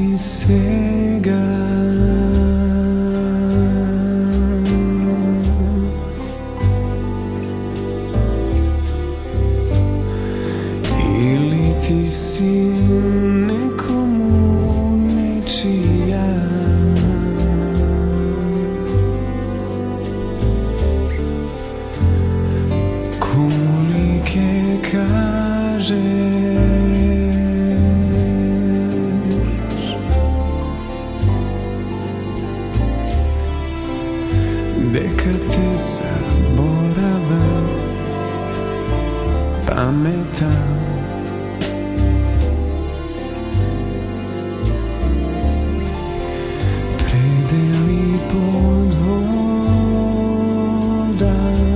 si svega. Ili ti si nekomu nečija. Komu like kažeš deka te zaboravam, pametam. Predeli pod voda,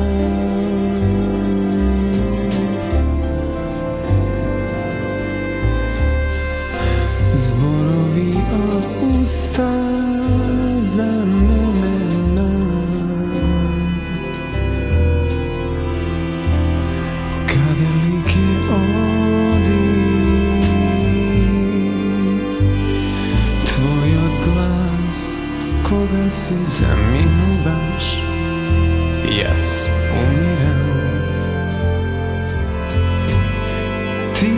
zborovi od usta za nemena. Kad velike odi, tvoj odglas, koga si zaminuvaš, jas umiram. Ti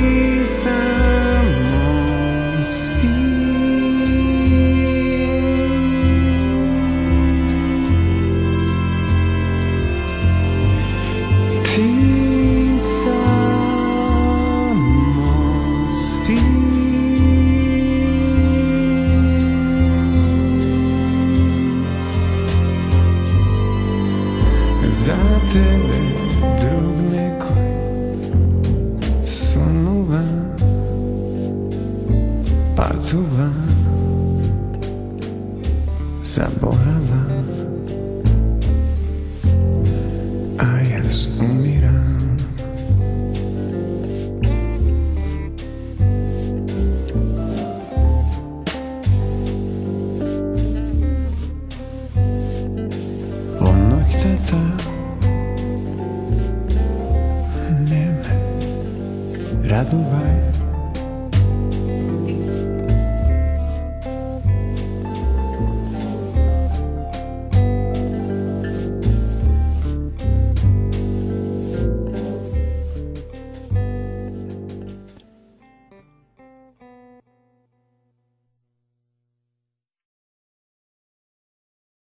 samo spí. Ti samo spí. Za tebe drug neko sonuva, patuva, zaborava, a jas umiram. Teta, ne me raduvaj.